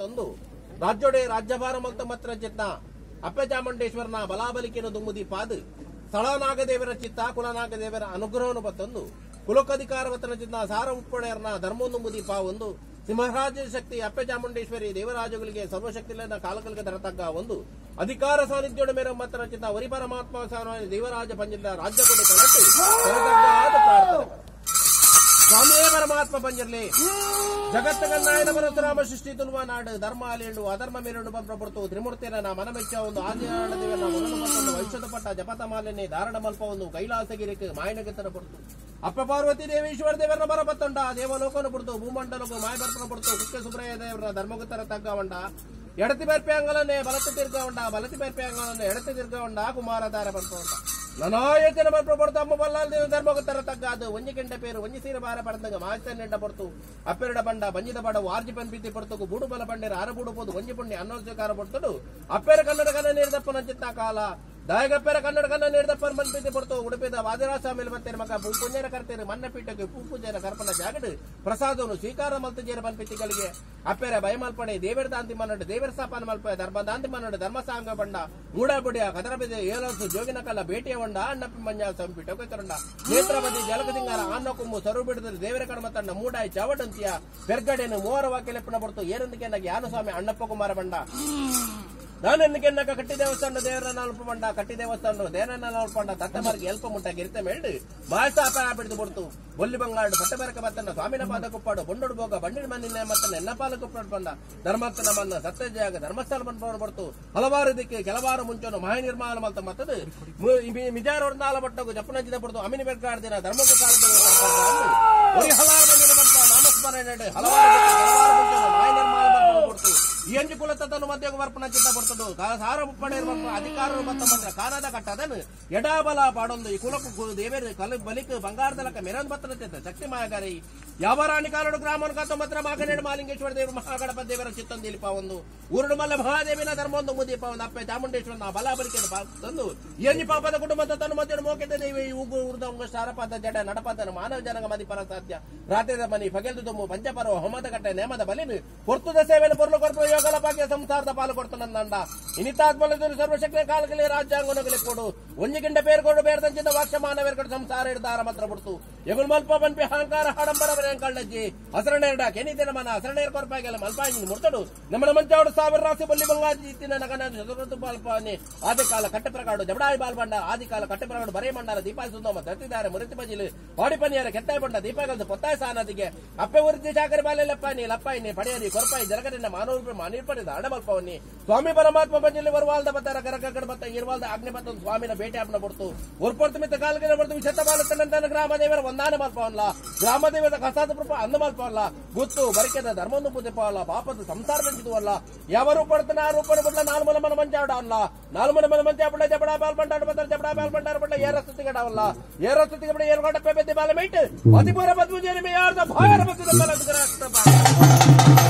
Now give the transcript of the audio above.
ಬತ್ತೊಂದು ರಾಜ್ಯೋಡೆ ರಾಜ್ಯಭಾರ ಮಲ್ತ ಮತ್ರ ಚಿತ್ತ ಅಪ್ಪೆ ಚಾಮುಂಡೇಶ್ವರನ ಬಲಾಬಲಿಕೆಯನ್ನು ದುಮ್ಮುದಿ ಪಾದು ಸ್ಥಳನಾಗದೇವರ ಚಿತ್ತ ಕುಲನಾಗದೇವರ ಅನುಗ್ರಹವನ್ನು ಬತ್ತೊಂದು ಕುಲಕ್ಕಧಿಕಾರವತ್ತನ ಚಿತ್ತ ಸಾರ ಉಪ್ಪಣೆಯರ್ನ ಧರ್ಮೋನ್ನುಮುದಿ ಪಾ ಒಂದು ಸಿಂಹರಾಜ ಶಕ್ತಿ ಅಪ್ಪೆ ಚಾಮುಂಡೇಶ್ವರಿ ದೇವರಾಜುಗಳಿಗೆ ಸರ್ವಶಕ್ತಿಲನ್ನ ಕಾಲಕಲಿಗೆ ದರತಕ್ಕ ಒಂದು ಅಧಿಕಾರ ಸಾನ್ನಿಧ್ಯೋಡ ಮೇರೆ ಮತ್ರ ಚಿತ್ತ ವರಿ ಪರಮಾತ್ಮ ದೇವರಾಜ ಪಂಜಿಲ್ಲ ರಾಜ್ಯ ಕೊಡಿ ಕಳಟ್ಟು ಸ್ವಾಮಿಯೇ ಪರಮಾತ್ಮ ಪಂಜರ್ಲಿ ಜಗತ್ತಗನ್ನಾಯನ ಪರಶುರಾಮ ಸೃಷ್ಟಿ ತುಲ್ವ ನಾಡು ಧರ್ಮ ಅಲಿಯಂಡು ಅಧರ್ಮ ಮೇಲೆಂಡು ಬಂದ್ರಪಡ್ತು ತ್ರಿಮೂರ್ತಿಯರ ನಾ ಮನಮೆಚ್ಚ ಒಂದು ಆದಿಯಾಳ ದೇವರ ಒಂದು ವೈಶ್ವದ ಪಟ್ಟ ಜಪತ ಮಾಲಿನ್ಯ ಧಾರಣ ಮಲ್ಪ ಒಂದು ಕೈಲಾಸಗಿರಿಕೆ ಮಾಯನಗತರ ಪಡ್ತು ಅಪ್ಪ ಪಾರ್ವತಿ ದೇವೇಶ್ವರ ದೇವರನ್ನ ಬರಪತ್ತೊಂಡ ದೇವಲೋಕನ ಪಡ್ತು ಭೂಮಂಡಲಕ್ಕೂ ಮಾಯ ಬರ್ಪನ ಪಡ್ತು ಕುಕ್ಕೆ ಸುಬ್ರಯ್ಯ ದೇವರ ಧರ್ಮಗುತ್ತರ ತಗ್ಗವಂಡ ಎಡತಿ ಬೆರ್ಪೆ ಅಂಗಲನ್ನೇ ಬಲತಿ ತಿರ್ಗವಂಡ ಬಲತಿ ಬೆರ್ಪೆ ಅಂಗಲನ್ನೇ ಎಡತಿ ತಿರ್ಗವಂಡ ಕುಮಾರಧಾರ ಬರ್ಪವಂಡ ನಾನಾಯಕನ ಬರ್ಪ ಪಡ್ತು ಅಮ್ಮ ಬಲ್ಲಾಲ್ ದೇವ ಧರ್ಮಗುತ್ತರ ತಗ್ಗಾದು ಒಂಜಿ ಗಂಟೆ ಪೇರು ಒಂಜಿ ಸೀರೆ ಬಾರ ಪಡೆದಂಗ ಮಾಸ್ತನ್ನೆಂಡ ಪಡ್ತು ಅಪ್ಪೆರಡ ಬಂಡ ಬಂಜಿದ ಬಡ ವಾರ್ಜಿ ಪನ್ಪಿತಿ ಪಡ್ತು ಬೂಡು ಬಲ ಬಂಡೇರ ಅರಬೂಡು ಪೋದು ಒಂಜಿ ಪುಣ್ಯ ಅನ್ನೋಸ್ಕಾರ ಪಡ್ತಡು ಅಪ್ಪೆರ ಕನ್ನಡ ಕನ್ನ ನೀರ್ದಪ್ಪನ ಚಿತ್ತ ಕಾಲ ದಾಯಗಪ್ಪೆರ ಕನ್ನಡ ಕನ್ನ ನೀರ್ದಪ್ಪನ ಪನ್ಪಿತಿ ಪಡ್ತು ಉಡುಪಿದ ವಾದಿರಾಸ ಮೇಲೆ ಮತ್ತೆ ಮಗ ಪುಂಜರ ಕರ್ತೇರು ಮನ್ನ ಪೀಠಕ್ಕೆ ಪೂಜೆರ ಕರ್ಪನ ಜಾಗಡ್ ಪ್ರಸಾದವನ್ನು ಸ್ವೀಕಾರ ಮಲ್ತಜೇರ ಪನ್ಪಿತಿಗಳಿಗೆ ಅಪ್ಪೆರ ಭಯಮಲ್ಪಡೆ ದೇವರ ದಾಂತಿ ಮನ್ನಡು ದೇವರ ಸ್ಥಾಪನ ಮಲ್ಪ ಧರ್ಮ ದಾಂತಿ ಮನ್ನಡು ಧರ್ಮಸಾಂಗ ಬಂಡ ಮೂಡಬುಡಿಯ ಕದರ ಬೆದೆ ಏಲೋಸು ಜೋಗಿನ ಕಲ್ಲ ಭೇಟಿಯ ಹೊಂಡ ಅಣ್ಣಪ್ಪಿ ಮಂಜ ಸಂಪಿಟೊಕೆ ಕರಂಡ ನೇತ್ರವದಿ ಜಲಕದಿಂಗಾರ ಅನ್ನಕೊಮ್ಮು ಸರು ಬಿಡದಲ್ಲಿ ದೇವರ ಕಡಮ ತಂಡ ಮೂಡಾಯಿ ಚವಟಂತಿಯ ಪೆರ್ಗಡೆಯನ್ನು ಮೂವರ ವಾಕ್ಯಲೆಪ್ಪನ ಬರ್ತು ಏನಂದಕ್ಕೆ ಯಾನು ಸ್ವಾಮಿ ಅಣ್ಣಪ್ಪ ಕುಮಾರ ಬಂಡ ನಾನು ಎನ್ನಕ್ಕೆ ಕಟ್ಟಿ ದೇವಸ್ಥಾನ ದೇವರನ್ನ ಅಲ್ಪಮಂಡ ಕಟ್ಟಿ ದೇವಸ್ಥಾನ ದೇವರನ್ನ ಅಲ್ಪಮಂಡ ದತ್ತಮಾರ್ಗಿ ಎಲ್ಪ ಮುಟ್ಟ ಗಿರಿತೆ ಮೇಲ್ಡು ಮಾಸಾಪ ಬಿಡಿದು ಬಿಡ್ತು ಬೊಲ್ಲಿ ಬಂಗಾಡು ಪಟ್ಟಬೆರಕ ಬತ್ತನ್ನ ಸ್ವಾಮಿನ ಪಾದ ಕುಪ್ಪಾಡು ಬೊಂಡೋಡು ಬೋಗ ಬಂಡಿನ ಮಣ್ಣಿನ ಮತ್ತನ್ನ ಎನ್ನ ಪಾಲ ಕುಪ್ಪಾಡು ಬಂದ ಧರ್ಮಸ್ಥಳ ಮನ್ನ ಸತ್ಯಜಾಗ ಧರ್ಮಸ್ಥಳ ಬಂದು ಬರ್ತು ಹಲವಾರು ದಿಕ್ಕೆ ಕೆಲವಾರು ಮುಂಚೆನು ಮಹಾ ನಿರ್ಮಾಣ ಮಲ್ತ ಮತ್ತದು ಮಿಜಾರ ಹೊರನಾಲ ಬಟ್ಟಗು ಜಪ್ಪನಂಚಿದ ಬಿಡ್ತು ಅಮಿನಿ ಬೆರ್ಗಾಡ್ದಿನ ಧರ್ಮಕ್ಕೆ ಕಾಲದ ಹಲವಾರು ಮಂದಿನ ಬಂತ ನಾಮಸ್ಮರಣೆ ಹಲವಾರು ಮಹಾ ನಿರ್ಮಾಣ ಬರ್ತು ಈ ಅಂಜು ಕುಲತನು ಮಧ್ಯೆ ವರ್ಪಣ ಚಿತ್ತ ಬರ್ತದು ಸಾರ ಮುಪ್ಪಣೆ ಅಧಿಕಾರರು ಬತ್ತ ಬಂದ್ರ ಕಾನದ ಕಟ್ಟದನು ಎಡಾಬಲ ಪಾಡೊಂದು ಈ ಕುಲಕ್ಕೂ ದೇವೇರು ಕಲ ಬಲಿಕ ಬಂಗಾರದಲಕ ಮೆರಂದ್ ಬತ್ತನ ಶಕ್ತಿ ಮಾಯಗಾರಿ ಯಾವರಾಣಿ ಕಾಲಡು ಗ್ರಾಮನ ಕತ್ತ ಮಾತ್ರ ಮಾಗನೇಡು ಮಾಲಿಂಗೇಶ್ವರ ದೇವರು ಮಹಾಗಣಪತಿ ದೇವರ ಚಿತ್ತಂದಿಲಿಪ ಒಂದು ಊರುಡು ಮಲ್ಲ ಮಹಾದೇವಿನ ಧರ್ಮೊಂದು ಮುದಿಪ ಒಂದು ಅಪ್ಪೆ ಚಾಮುಂಡೇಶ್ವರನ ಬಲಾಬಲಿಕೆ ತಂದು ಎಂಜಿ ಪಾಪದ ಕುಟುಂಬದ ತನ್ನ ಮಧ್ಯೆ ಮೋಕೆದ ದೇವಿ ಉಗು ಉರ್ದ ಶಾರಪಾದ ಜಡ ನಡಪಾತನ ಮಾನವ ಜನಗ ಮದಿ ಪರ ಸಾಧ್ಯ ರಾತ್ರಿದ ಮನಿ ಪಗೆಲ್ದು ತುಮ್ಮು ಪಂಚಪರ ಹೋಮದ ಕಟ್ಟೆ ನೇಮದ ಬಲಿನು ಪೊರ್ತುದ ಸೇವೆಯನ್ನು ಪೊರ್ಲು ಕೊರ್ಪು ಯೋಗಲ ಭಾಗ್ಯ ಸಂಸಾರದ ಪಾಲು ಕೊಡ್ತಾನಂದ ಇನಿತಾತ್ಮಲದಲ್ಲಿ ಸರ್ವಶಕ್ತಿ ಕಾಲಗಲಿ ರಾಜ್ಯಾಂಗನಗಲಿ ಕೊಡು ಒಂಜಿ ಗಂಟೆ ಪೇರು ಕೊಡು ಬೇರ್ದಂಚಿದ ವಾಕ್ಷ ಮಾನವೇರ್ಕಡು ಸಂಸಾರ ಹಿಡ್ದಾರ ಮಾತ್ರ ಬಿಡ್ತು ಎಗುಲ್ ಮಲ್ಪ ಬನ್ಪಿ ಅಹಂಕಾರ ಹಡಂಬರ ಕಳ್ಳಜ್ಜಿ ಹಸರಣೇರ್ಡ ಕೆನಿತಿನ ಮನ ಹಸರಣೇರ್ ಕೊರ್ಪಾಗೆಲ್ಲ ಮಲ್ಪಾಯಿ ಮುಡ್ತಡು ನಮ್ಮನ ಮಂಚಾವಡು ಸಾವಿರ ರಾಶಿ ಬಲ್ಲಿ ಬಂಗಾಜಿ ಇತ್ತಿನ ನಗನ ಚತುರ್ಥ ಬಾಲ್ಪಾನಿ ಆದಿಕಾಲ ಕಟ್ಟೆಪ್ರಕಾಡು ಜಬಡಾಯಿ ಬಾಲ್ಬಂಡ ಆದಿಕಾಲ ಕಟ್ಟೆಪ್ರಕಾಡು ಬರೇ ಮಂಡಲ ದೀಪಾಯಿ ಸುಂದಮ ತತ್ತಿದ್ದಾರೆ ಮುರಿತಿ ಬಜಿಲು ಪಾಡಿಪನಿಯರ ಕೆತ್ತಾಯಿ ಬಂಡ ದೀಪಾಯಿಗಲ್ದು ಪೊತ್ತಾಯ ಸಾನದಿಗೆ ಅಪ್ಪೆ ಉರಿತಿ ಚಾಕರಿ ಬಾಲೆ ಲಪ್ಪಾಯಿ ಲಪ್ಪಾಯಿ ಪಡೆಯರಿ ಕೊರ್ಪಾಯಿ ಜಲಗರಿನ ಮಾನವ ಮಾನಿರ್ಪಡಿದ ಅಡಮಲ್ಪವನ್ನಿ ಸ್ವಾಮಿ ಪರಮಾತ್ಮ ಬಂಜಿಲ್ಲಿ ಬರುವಾಲ್ದ ಬತ್ತಾರ ಕರಕಡ ಬತ್ತ ಇರುವಾಲ್ದ ಅಗ್ನಿ ಬತ್ತ ಸ್ವಾಮಿನ ಭೇಟಿ ಆಪನ ಬಿಡ್ತು ಒರ್ಪೊರ್ತು ಮಿತ್ತ ಕಾಲಗಿನ ಬರ್ತು ವಿಶತ ಬಾಲತನಂತನ ಗ್ರಾಮ ದೇವರ ಒಂದಾನ ಮಲ್ಪವಲ್ಲ ಗ್ರಾಮ ದೇವರ ಕಸಾದ ಪ್ರಪ ಅಂದ ಮಲ್ಪವಲ್ಲ ಗುತ್ತು ಬರಿಕೆದ ಧರ್ಮವನ್ನು ಪೂಜೆಪವಲ್ಲ ಪಾಪದ ಸಂಸಾರ ಬಂದಿದುವಲ್ಲ ಯಾವ ರೂಪಡ್ತಾನ ಆ ರೂಪನ ಬಿಡ್ಲ ನಾಲ್ಮಲ ಮನ ಮಂಚಾಡ ಅಲ್ಲ ನಾಲ್ಮನ ಮನ ಮಂಚ ಬಿಡ ಜಬಡ ಬಾಲ್ ಬಂಡಾಡ ಬತ್ತಾರ ಜಬಡ ಬಾಲ್ ಬಂಡಾರ ಬಿಡ್ಲ ಏರಸ್ತುತಿಗಡವಲ್ಲ ಏರಸ್ತುತಿಗೆ ಬಿಡ ಏರ್ಗಡ ಪೆಬೆದ್ದಿ ಬಾಲ ಮೈಟ್ ಅತಿಪೂರ ಬದ್ಮುಜೇರಿ ಯಾರ್ದ ಭಾಯರ ಬತ್ತಿದ ಬಲ